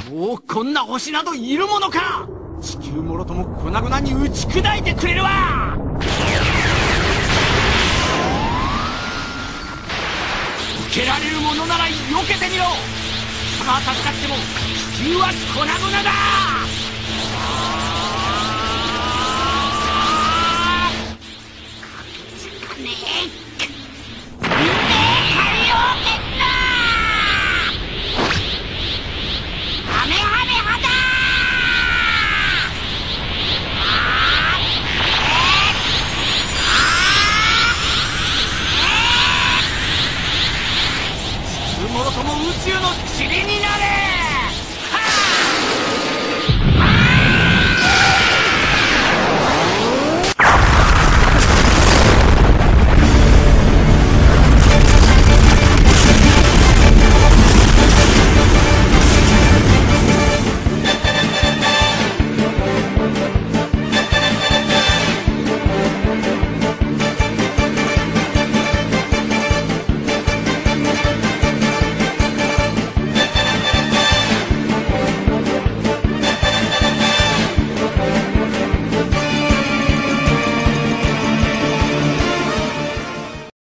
もうこんな星などいるものか。地球もろとも粉々に打ち砕いてくれるわ。受けられるものなら避けてみろ。人が助かっても地球は粉々だ。